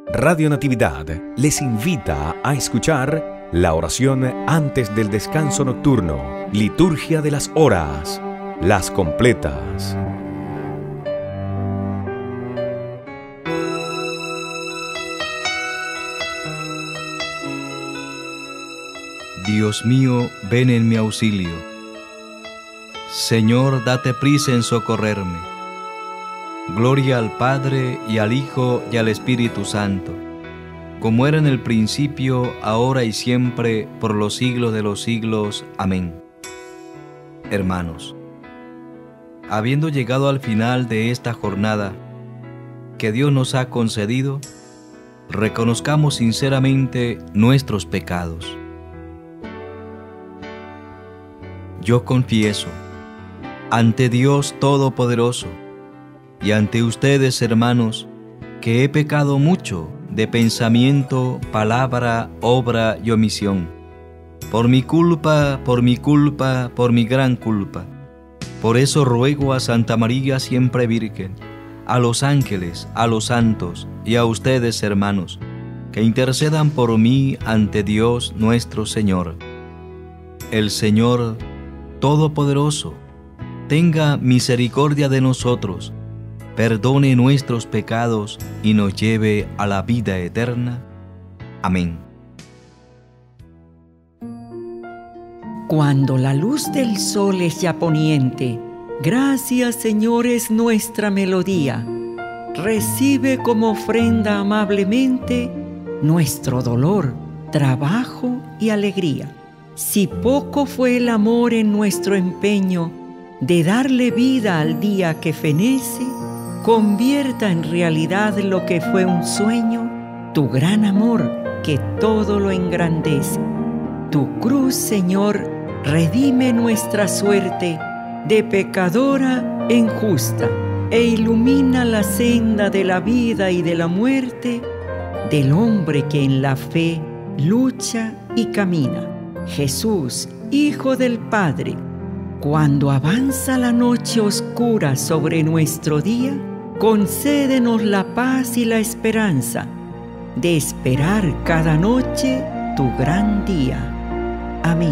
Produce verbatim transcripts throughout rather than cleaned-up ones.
Radio Natividad les invita a escuchar la oración antes del descanso nocturno, liturgia de las horas, las completas. Dios mío, ven en mi auxilio. Señor, date prisa en socorrerme. Gloria al Padre, y al Hijo, y al Espíritu Santo, como era en el principio, ahora y siempre, por los siglos de los siglos. Amén. Hermanos, habiendo llegado al final de esta jornada que Dios nos ha concedido, reconozcamos sinceramente nuestros pecados. Yo confieso ante Dios Todopoderoso y ante ustedes, hermanos, que he pecado mucho de pensamiento, palabra, obra y omisión. Por mi culpa, por mi culpa, por mi gran culpa. Por eso ruego a Santa María siempre Virgen, a los ángeles, a los santos y a ustedes, hermanos, que intercedan por mí ante Dios nuestro Señor. El Señor Todopoderoso tenga misericordia de nosotros, perdone nuestros pecados y nos lleve a la vida eterna. Amén. Cuando la luz del sol es ya poniente, gracias, Señor, es nuestra melodía. Recibe como ofrenda amablemente nuestro dolor, trabajo y alegría. Si poco fue el amor en nuestro empeño de darle vida al día que fenece, convierta en realidad lo que fue un sueño, tu gran amor que todo lo engrandece. Tu cruz, Señor, redime nuestra suerte de pecadora en justa e ilumina la senda de la vida y de la muerte del hombre que en la fe lucha y camina. Jesús, Hijo del Padre, cuando avanza la noche oscura sobre nuestro día, concédenos la paz y la esperanza de esperar cada noche tu gran día. Amén.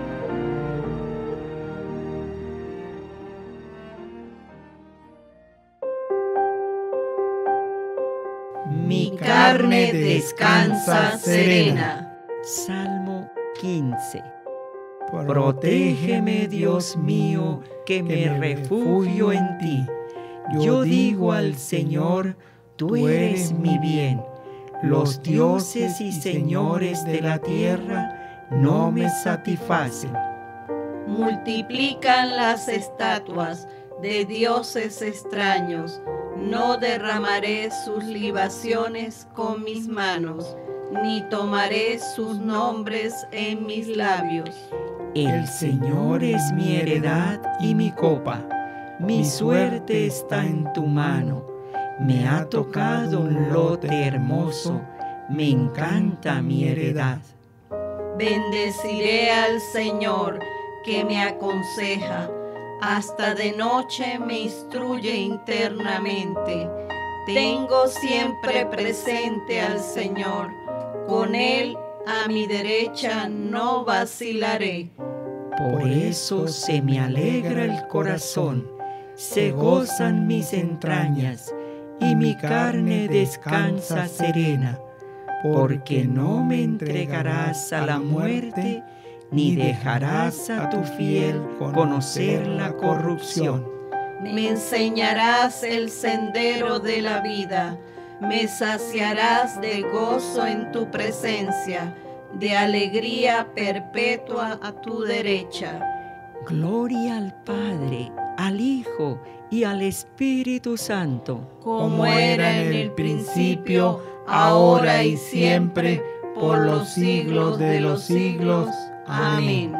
Mi carne descansa serena. Salmo quince. Protégeme, Dios mío, que me refugio en ti. Yo digo al Señor, tú eres mi bien. Los dioses y señores de la tierra no me satisfacen. Multiplican las estatuas de dioses extraños. No derramaré sus libaciones con mis manos, ni tomaré sus nombres en mis labios. El Señor es mi heredad y mi copa. Mi suerte está en tu mano. Me ha tocado un lote hermoso. Me encanta mi heredad. Bendeciré al Señor que me aconseja. Hasta de noche me instruye internamente. Tengo siempre presente al Señor. Con Él a mi derecha no vacilaré. Por eso se me alegra el corazón, se gozan mis entrañas, y mi carne descansa serena, porque no me entregarás a la muerte, ni dejarás a tu fiel conocer la corrupción. Me enseñarás el sendero de la vida, me saciarás de gozo en tu presencia, de alegría perpetua a tu derecha. Gloria al Padre, al Hijo y al Espíritu Santo, como era en el principio, ahora y siempre, por los siglos de los siglos. Amén.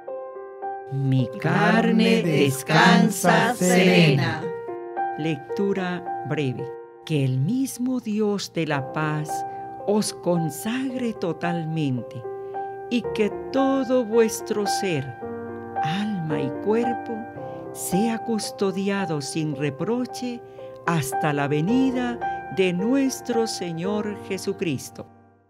Mi carne descansa serena. Lectura breve. Que el mismo Dios de la paz os consagre totalmente, y que todo vuestro ser, alma y cuerpo, sea custodiado sin reproche hasta la venida de nuestro Señor Jesucristo.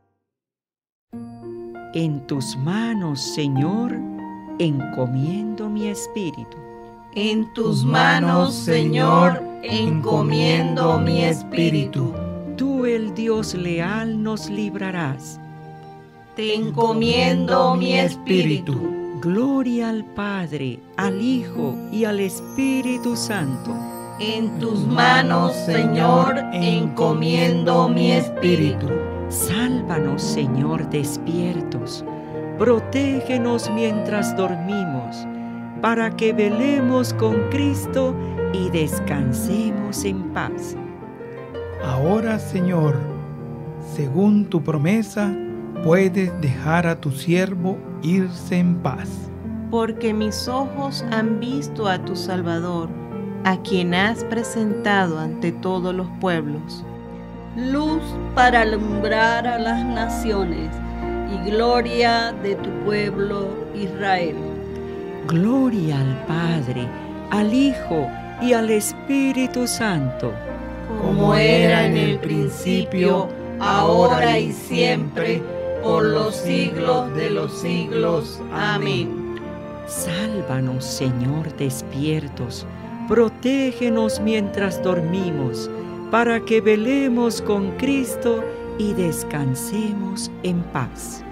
En tus manos, Señor, encomiendo mi espíritu. En tus manos, Señor, encomiendo mi espíritu. Tú, el Dios leal, nos librarás. Te encomiendo mi espíritu. Gloria al Padre, al Hijo y al Espíritu Santo. En tus manos, Señor, encomiendo mi espíritu. Sálvanos, Señor, despiertos. Protégenos mientras dormimos, para que velemos con Cristo y descansemos en paz. Ahora, Señor, según tu promesa, puedes dejar a tu siervo irse en paz. Porque mis ojos han visto a tu Salvador, a quien has presentado ante todos los pueblos. Luz para alumbrar a las naciones y gloria de tu pueblo Israel. Gloria al Padre, al Hijo y al Espíritu Santo. Como era en el principio, ahora y siempre, por los siglos de los siglos. Amén. Sálvanos, Señor, despiertos. Protégenos mientras dormimos, para que velemos con Cristo y descansemos en paz.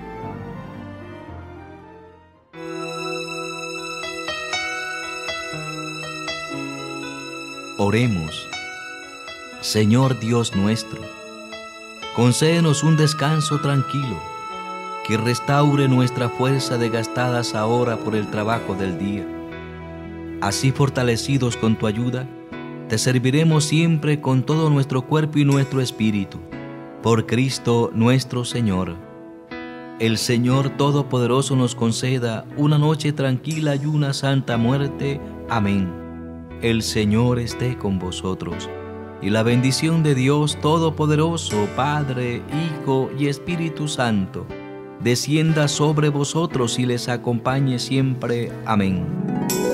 Oremos. Señor Dios nuestro, concédenos un descanso tranquilo, que restaure nuestra fuerza desgastadas ahora por el trabajo del día. Así, fortalecidos con tu ayuda, te serviremos siempre con todo nuestro cuerpo y nuestro espíritu, por Cristo nuestro Señor. El Señor Todopoderoso nos conceda una noche tranquila y una santa muerte. Amén. El Señor esté con vosotros, y la bendición de Dios Todopoderoso, Padre, Hijo y Espíritu Santo, descienda sobre vosotros y les acompañe siempre. Amén.